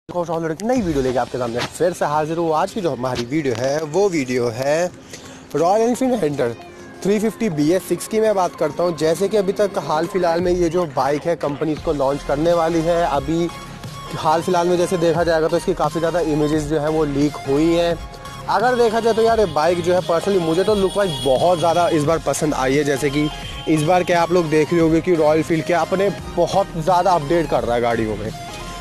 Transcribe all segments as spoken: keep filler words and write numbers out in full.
नई वीडियो लेके आपके सामने फिर से हाजिर हूँ। आज की जो हमारी वीडियो है वो वीडियो है Royal Enfield Hunter three fifty B S six की मैं बात करता हूँ। जैसे कि अभी तक हाल फिलहाल में ये जो बाइक है कंपनी इसको लॉन्च करने वाली है। अभी हाल फिलहाल में जैसे देखा जाएगा तो इसकी काफ़ी ज़्यादा इमेजेस जो है वो लीक हुई हैं। अगर देखा जाए तो यार ये बाइक जो है पर्सनली मुझे तो लुक वाइज बहुत ज़्यादा इस बार पसंद आई है। जैसे कि इस बार क्या आप लोग देख रहे होंगे कि रॉयल एनफील्ड के अपने बहुत ज़्यादा अपडेट कर रहा है गाड़ियों में,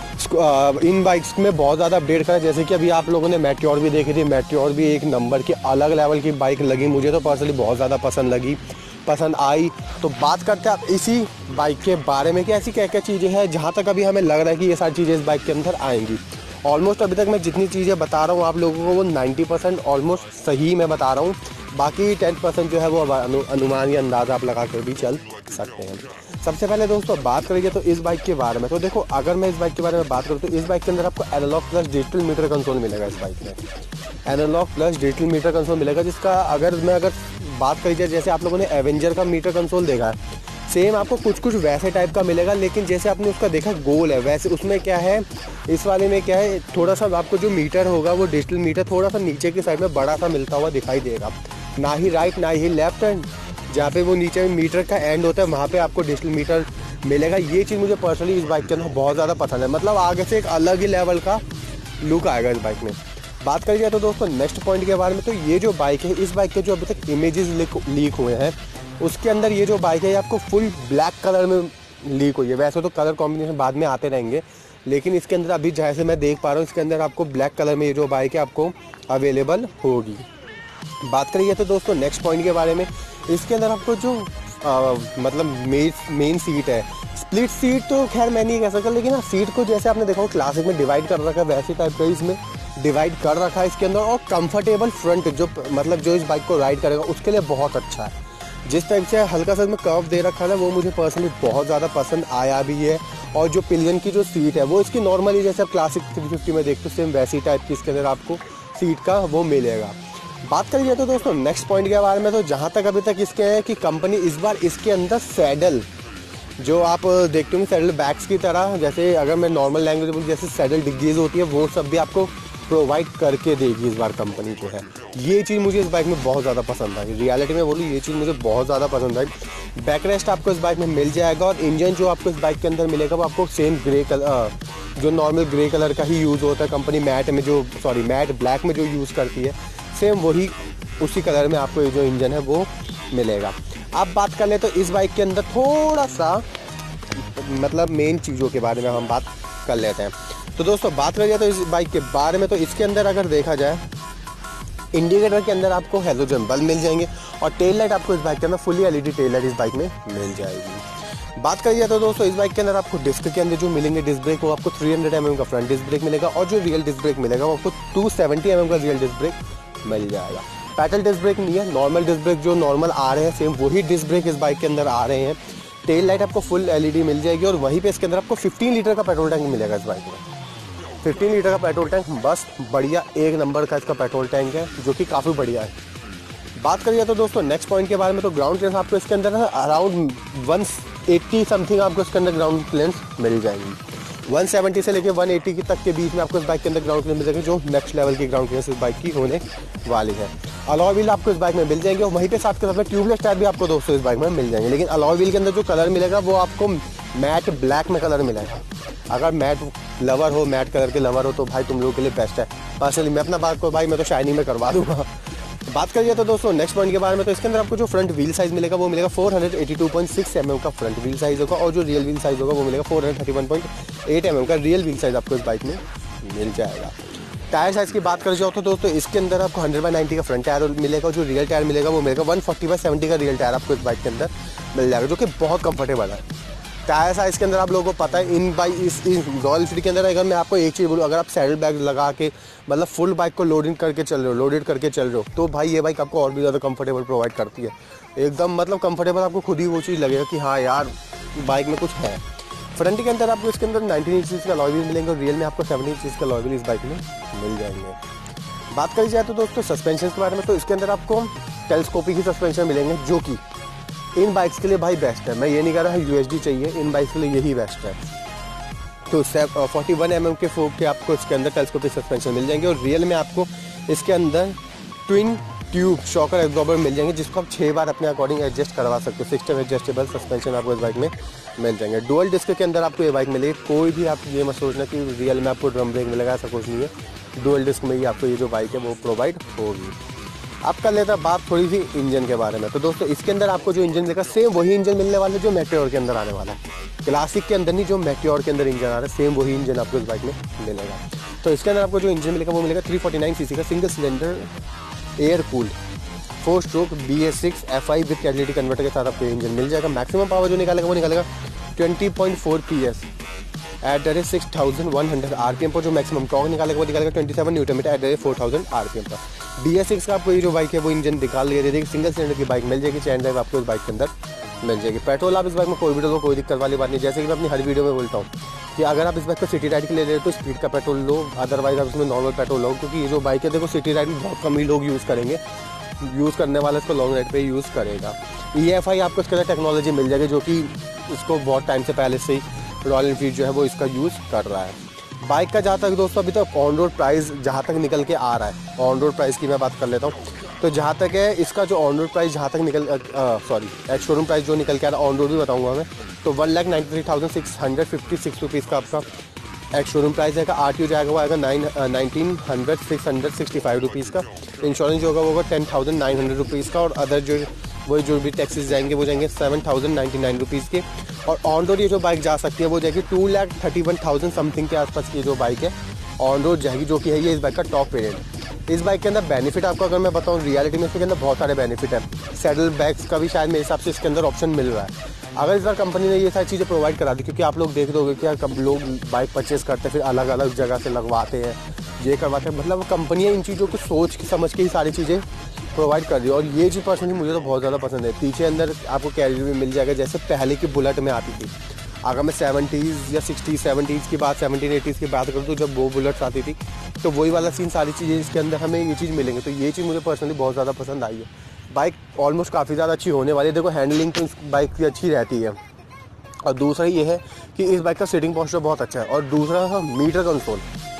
इन बाइक्स में बहुत ज़्यादा अपडेट करा। जैसे कि अभी आप लोगों ने मेट्योर भी देखी थी, मेट्योर भी एक नंबर की अलग लेवल की बाइक लगी, मुझे तो पर्सनली बहुत ज़्यादा पसंद लगी, पसंद आई। तो बात करते हैं आप इसी बाइक के बारे में कि ऐसी क्या क्या चीज़ें हैं जहाँ तक अभी हमें लग रहा है कि ये सारी चीज़ें इस बाइक के अंदर आएंगी। ऑलमोस्ट अभी तक मैं जितनी चीज़ें बता रहा हूँ आप लोगों को वो नाइन्टी परसेंट ऑलमोस्ट सही मैं बता रहा हूँ। बाकी टेन परसेंट जो है वो अनु, अनुमान या अंदाज़ा आप लगा कर भी चल सकते हैं। सबसे पहले दोस्तों बात करेंगे तो इस बाइक के बारे में, तो देखो अगर मैं इस बाइक के बारे में बात करूँ तो इस बाइक के अंदर आपको analog plus digital meter console मिलेगा। इस बाइक में analog plus digital meter console मिलेगा, जिसका अगर मैं अगर बात करी जाए जैसे आप लोगों ने एवेंजर का मीटर कंसोल देखा है, सेम आपको कुछ कुछ वैसे टाइप का मिलेगा। लेकिन जैसे आपने उसका देखा गोल है, वैसे उसमें क्या है इस वाले में क्या है थोड़ा सा आपको जो मीटर होगा वो डिजिटल मीटर थोड़ा सा नीचे की साइड में बड़ा सा मिलता हुआ दिखाई देगा, ना ही राइट ना ही लेफ्ट हैंड। जहाँ पे वो नीचे में मीटर का एंड होता है वहाँ पे आपको डिजिटल मीटर मिलेगा। ये चीज़ मुझे पर्सनली इस बाइक के अंदर बहुत ज़्यादा पसंद है, मतलब आगे से एक अलग ही लेवल का लुक आएगा इस बाइक में। बात करी जाए तो दोस्तों नेक्स्ट पॉइंट के बारे में, तो ये जो बाइक है इस बाइक के जो अभी तक इमेजेस लीक हुए हैं उसके अंदर ये जो बाइक है ये आपको फुल ब्लैक कलर में लीक हुई है। वैसे तो कलर कॉम्बिनेशन बाद में आते रहेंगे, लेकिन इसके अंदर अभी जैसे मैं देख पा रहा हूँ इसके अंदर आपको ब्लैक कलर में ये जो बाइक है आपको अवेलेबल होगी। बात करिए तो दोस्तों नेक्स्ट पॉइंट के बारे में, इसके अंदर आपको जो आ, मतलब मेन मेन सीट है, स्प्लिट सीट तो खैर मैं नहीं कह सकता, लेकिन हाँ सीट को जैसे आपने देखा क्लासिक में डिवाइड कर रखा है वैसे टाइप का इसमें डिवाइड कर रखा है इसके अंदर। और कंफर्टेबल फ्रंट जो मतलब जो इस बाइक को राइड करेगा उसके लिए बहुत अच्छा है। जिस टाइप से हल्का सा इसमें कर्व दे रखा है वो मुझे पर्सनली बहुत ज़्यादा पसंद आया भी है। और जो पिलियन की जो सीट है वो इसकी नॉर्मली जैसे आप क्लासिक थ्री फिफ्टी में देखते हो सेम वैसी टाइप की इसके अंदर आपको सीट का वो मिलेगा। बात करिए तो दोस्तों नेक्स्ट पॉइंट के बारे में, तो जहाँ तक अभी तक इसके है कि कंपनी इस बार इसके अंदर सैडल जो आप देखते होंगे सैडल बैग्स की तरह, जैसे अगर मैं नॉर्मल लैंग्वेज बोलूँ जैसे सैडल डिग्गीज होती है वो सब भी आपको प्रोवाइड करके देगी इस बार कंपनी जो है। ये चीज़ मुझे इस बाइक में बहुत ज़्यादा पसंद आई, रियलिटी में बोलूँ ये चीज़ मुझे बहुत ज़्यादा पसंद आई। बैक रेस्ट आपको इस बाइक में मिल जाएगा और इंजन जो आपको इस बाइक के अंदर मिलेगा वो आपको सेम ग्रे कलर जो नॉर्मल ग्रे कलर का ही यूज़ होता है। कंपनी मैट में जो सॉरी मैट ब्लैक में जो यूज़ करती है सेम वही उसी कलर में आपको ये जो इंजन है वो मिलेगा। अब बात कर ले तो इस बाइक के अंदर थोड़ा सा मतलब मेन चीज़ों के बारे में हम बात कर लेते हैं। तो दोस्तों बात करिए तो इस बाइक के बारे में, तो इसके अंदर अगर देखा जाए इंडिकेटर के अंदर आपको हेलोजन बल्ब मिल जाएंगे और टेल लाइट आपको इस बाइक के अंदर फुली एलईडी टेल लाइट इस बाइक में मिल जाएगी। बात करिए तो दोस्तों इस बाइक के अंदर आपको डिस्क के अंदर जो मिलेंगे डिस्क ब्रेक वो आपको थ्री हंड्रेड एम एम का फ्रंट डिस्क ब्रेक मिलेगा और जो रियल डिस्क ब्रेक मिलेगा वो आपको टू सेवेंटी एम एम का रियल डिस्क ब्रेक मिल जाएगा। पैडल डिस्क ब्रेक नहीं है, नॉर्मल डिस्क ब्रेक जो नॉर्मल आ रहे हैं सेम वही डिस्क ब्रेक इस बाइक के अंदर आ रहे हैं। टेल लाइट आपको फुल एलईडी मिल जाएगी और वहीं पे इसके अंदर आपको फिफ्टीन लीटर का पेट्रोल टैंक मिलेगा इस बाइक में। फिफ्टीन लीटर का पेट्रोल टैंक बस बढ़िया एक नंबर का इसका पेट्रोल टैंक है जो कि काफ़ी बढ़िया है। बात करिए तो दोस्तों नेक्स्ट पॉइंट के बारे में, तो ग्राउंड क्लियरेंस आपको इसके अंदर अराउंड वन एट्टी समथिंग आपको इसके अंदर ग्राउंड क्लियरेंस मिल जाएगी। वन सेवेंटी से लेकर वन एट्टी की तक के बीच में आपको इस बाइक के अंदर ग्राउंड क्लियरेंस मिल जाएगी, जो नेक्स्ट लेवल की ग्राउंड क्लियरेंस इस बाइक की होने वाली है। अलॉय व्हील आपको इस बाइक में मिल जाएंगे और वहीं पे साथ के साथ में ट्यूबलेस टायर भी आपको दोस्तों इस बाइक में मिल जाएंगे। लेकिन अलॉय व्हील के अंदर जो कलर मिलेगा वो आपको मैट ब्लैक में कलर मिलेगा। अगर मैट लवर हो, मैट कलर के लवर हो तो भाई तुम लोगों के लिए बेस्ट है। पर्सनली मैं अपना बात को भाई मैं तो शाइनिंग में करवा दूंगा। बात करिए तो दोस्तों नेक्स्ट पॉइंट के बारे में, तो इसके अंदर आपको जो फ्रंट व्हील साइज मिलेगा वो मिलेगा four eighty two point six M M का फ्रंट व्हील साइज होगा और जो रियल व्हील साइज होगा वो मिलेगा four thirty one point eight M M का रियल व्हील साइज आपको इस बाइक में मिल जाएगा। टायर साइज़ की बात कर जाओ तो दोस्तों इसके अंदर आपको हंड्रेड बाई नाइन्टी का फ्रंट टायर मिलेगा और जो रियल टायर मिलेगा वो मिलेगा वन फोर्टी बाई सेवेंटी का रियल टायर आपको इस बाइक के अंदर मिल जाएगा, जो कि बहुत कंफर्टेबल है। टायर साइज़ के अंदर आप लोगों को पता है इन बाइक इस रॉयल एनफील्ड के अंदर अगर मैं आपको एक चीज़ बोलूँ, अगर आप सैडल बैग लगा के मतलब फुल बाइक को लोडिंग करके चल रहे हो लोडेड करके चल रहे हो तो भाई ये बाइक आपको और भी ज़्यादा कंफर्टेबल प्रोवाइड करती है। एकदम मतलब कंफर्टेबल आपको खुद ही वो चीज़ लगेगा कि हाँ यार बाइक में कुछ है। फ्रंट के अंदर आपको इसके अंदर नाइनटीन इंचज़ का अलॉय व्हील मिलेंगे और रियल में आपको सेवनटीन इंचज़ का अलॉय व्हील इस बाइक में मिल जाएंगे। बात करी जाए तो दोस्तों सस्पेंशन के बारे में, तो इसके अंदर आपको टेलीस्कोपिक ही सस्पेंशन मिलेंगे जो कि इन बाइक्स के लिए भाई बेस्ट है। मैं ये नहीं कह रहा है यूएसडी चाहिए, इन बाइक्स के लिए यही बेस्ट है। तो फोर्टी वन एम एम के फोक के आपको इसके अंदर टेलीस्कोपिक सस्पेंशन मिल जाएंगे। और रियल में आपको इसके अंदर ट्विन ट्यूब शॉकर एब्जॉर्बर मिल जाएंगे, जिसको आप छः बार अपने अकॉर्डिंग एडजस्ट करवा सकते हो। सिस्टम एडजस्टेबल सस्पेंशन आपको इस बाइक में मिल जाएंगे। डुअल डिस्क के अंदर आपको ये बाइक मिलेगी। कोई भी आप ये मत सोचना कि रियल में आपको ड्रम ब्रेक मिलेगा, ऐसा कुछ नहीं है। डुअल डिस्क में ही आपको ये जो बाइक है वो प्रोवाइड होगी। अब कर लेता बात थोड़ी सी इंजन के बारे में। तो दोस्तों इसके अंदर आपको जो इंजन देगा सेम वही इंजन मिलने वाला है जो मेटियोर के अंदर आने वाला है। क्लासिक के अंदर नहीं, जो मेटियोर के अंदर इंजन आ रहा है सेम वही इंजन आपको इस बाइक में मिलेगा। तो इसके अंदर आपको जो इंजन मिलेगा वो मिलेगा थ्री फोर्टी नाइन सीसी का single cylinder air cooled four stroke B S six F I with catalytic converter के साथ आपको इंजन मिल जाएगा। मैक्सिमम पावर जो निकालेगा वो निकालेगा twenty point four P S at the rate six thousand one hundred R P M पर। जो मैक्सिमम टॉर्क निकालेगा वो निकालेगा twenty seven newton metre at the rate four thousand R P M पर। बी एस सिक्स का आपको ये जो बाइक है वो इंजन निकाल लिया दे देगी। सिंगल सिलेंडर की बाइक मिल जाएगी। चैन ड्राइव आपको इस बाइक के अंदर मिल जाएगी। पेट्रोल आप इस बाइक में कोई भी डालो, कोई दिक्कत वाली बात नहीं। जैसे कि मैं अपनी हर वीडियो में बोलता हूँ कि अगर आप इस बाइक को सिटी राइड के लिए ले रहे हो तो स्पीड का पेट्रोल लो, अदरवाइज आप इसमें नॉर्मल पेट्रोल लो, क्योंकि ये जो बाइक है देखो सिटी राइड में बहुत कम ही लोग यूज़ करेंगे। यूज़ करने वाला इसको लॉन्ग राइड पे यूज़ करेगा। ई एफ आई आपको इसके अंदर टेक्नोलॉजी मिल जाएगी, जो कि इसको बहुत टाइम से पहले से ही रॉयल एनफील्ड जो है वो इसका यूज़ कर रहा है। बाइक का जहाँ तक दोस्तों अभी तक ऑन रोड प्राइस जहाँ तक निकल के आ रहा है, ऑन रोड प्राइस की मैं बात कर लेता हूँ। तो जहाँ तक है इसका जो ऑन रोड प्राइस जहाँ तक निकल सॉरी एक्स शोरूम प्राइस जो निकल के आ रहा है, ऑन रोड भी बताऊँगा मैं, तो one lakh ninety three thousand six hundred fifty six rupees का आपका एक्स शोरूम प्राइस है। आर टी ओ जाएगा वो आएगा nine nineteen hundred six hundred sixty five rupees का। इंश्योरेंस जो होगा वो होगा ten thousand nine hundred rupees का। और अदर जो वही जो भी टैक्सेस जाएंगे वो जाएंगे seven thousand ninety nine rupees के। और ऑन रोड ये जो बाइक जा सकती है वो जाएगी two lakh thirty one thousand something के आसपास की जो बाइक है ऑन रोड जाएगी, जो कि है ये इस बाइक का टॉप वेरिएंट। इस बाइक के अंदर बेनिफिट आपको अगर मैं बताऊँ रियलिटी में इसके अंदर बहुत सारे बेनिफिट है। सैडल बैग्स का भी शायद मेरे हिसाब से इसके अंदर ऑप्शन मिल रहा है। अगर इस बार कंपनी ने ये सारी चीज़ें प्रोवाइड करा दी, क्योंकि आप लोग देख दोगे कि कब लोग बाइक परचेज़ करते हैं फिर अलग अलग जगह से लगवाते हैं, ये करवाते हैं, मतलब कंपनियाँ इन चीज़ों को सोच के समझ के ही सारी चीज़ें प्रोवाइड कर दी। और ये चीज़ पर्सनली मुझे तो बहुत ज़्यादा पसंद है। पीछे अंदर आपको कैरियर भी मिल जाएगा, जैसे पहले की बुलेट में आती थी। अगर मैं सेवेंटीज़ या सिक्सटीज़ सेवेंटीज़ की बात सेवनटीन एटीज़ की बात करूँ तो जब वो बुलेट्स आती थी तो वही वाला सीन सारी चीज़ें इसके अंदर हमें ये चीज़ मिलेंगे। तो ये चीज़ मुझे पर्सनली बहुत ज़्यादा पसंद आई है। बाइक ऑलमोस्ट काफ़ी ज़्यादा अच्छी होने वाली है। देखो हैंडलिंग तो इस बाइक की अच्छी रहती है। और दूसरा ये है कि इस बाइक का सीटिंग पोस्चर बहुत अच्छा है। और दूसरा है मीटर कंसोल,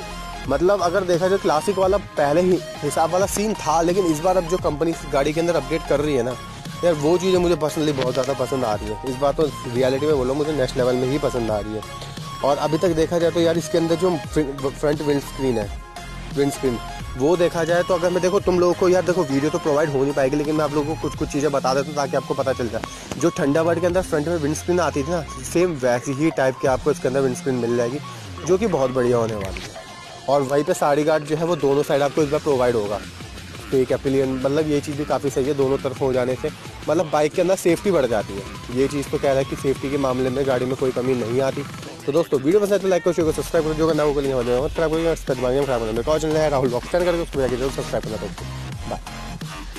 मतलब अगर देखा जाए क्लासिक वाला पहले ही हिसाब वाला सीन था, लेकिन इस बार अब जो कंपनी इस गाड़ी के अंदर अपडेट कर रही है ना यार, वो चीज़ें मुझे पर्सनली बहुत ज़्यादा पसंद आ रही है। इस बार तो रियलिटी में बोलो मुझे नेक्स्ट लेवल में ही पसंद आ रही है। और अभी तक देखा जाए तो यार इसके अंदर जो फ्रंट विंड स्क्रीन है, विंड स्क्रीन वो देखा जाए तो अगर मैं देखो तुम लोगों को यार देखो वीडियो तो प्रोवाइड हो नहीं पाएगी, लेकिन मैं आप लोगों को कुछ कुछ चीज़ें बता देता हूँ ताकि आपको पता चल जाए। जो थंडरबर्ड के अंदर फ्रंट में विंड स्क्रीन आती थी ना, सेम वैसी ही टाइप के आपको इसके अंदर विंड स्क्रीन मिल जाएगी, जो कि बहुत बढ़िया होने वाली है। और वहीं पे साड़ी गार्ड जो है वो दोनों साइड आपको इस बार प्रोवाइड होगा। तो एक एपिलियन मतलब ये चीज़ भी काफ़ी सही है, दोनों तरफ हो जाने से मतलब बाइक के अंदर सेफ्टी बढ़ जाती है। ये चीज़ तो कह रहा है कि सेफ्टी के मामले में गाड़ी में कोई कमी नहीं आती। तो दोस्तों वीडियो पसंद तो लाइक करो, शेयर करो, सब्सक्राइब करो, जो करना वो करेंगे खराब करेंगे खराब करना। मेरे को चैनल है राहुल बॉक्स, चैनल करके उसको जाकर जरूर सब्सक्राइब करना। दोस्तों बाय।